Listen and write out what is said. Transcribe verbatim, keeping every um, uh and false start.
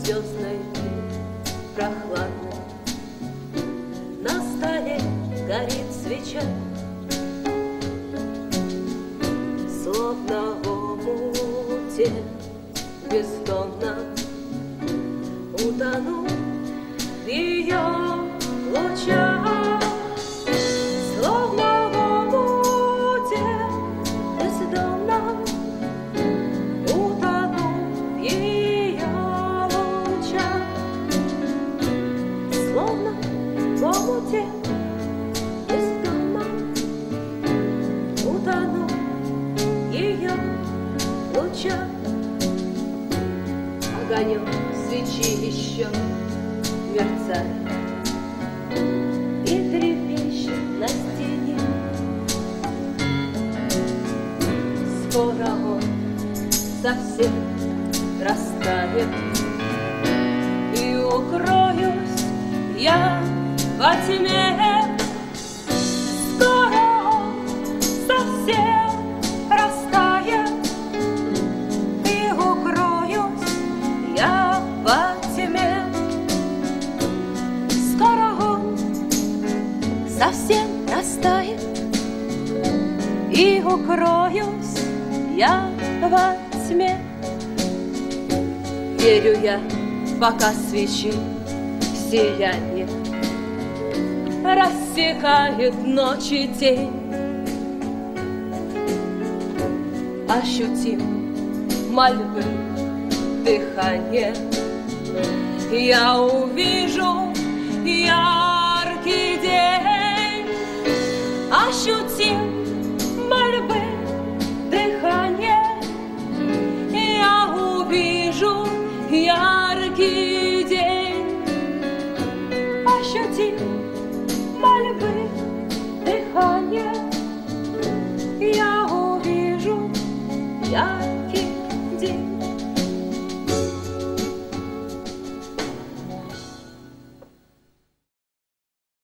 звездной прохладной. На столе горит свеча, словно в омуте бездонно утону в ее лучах. Словно в омуте бездонно утону в ее лучах. Словно в омуте бездонно утону в ее лучах. Огонек свечи еще мерцает и трепещет на стене. Скоро он совсем растает, и укроюсь я во тьме. Скоро он совсем растает, и укроюсь я во тьме. Скоро он совсем растает, и укроюсь я во тьме. Верю я, пока свечи сияние рассекает ночи день. Ощутим мольбы дыхание, я увижу яркий день. Ощутим мольбы дыхание, я увижу яркий день. Ощутим мольбы дыхание, я увижу яркий день.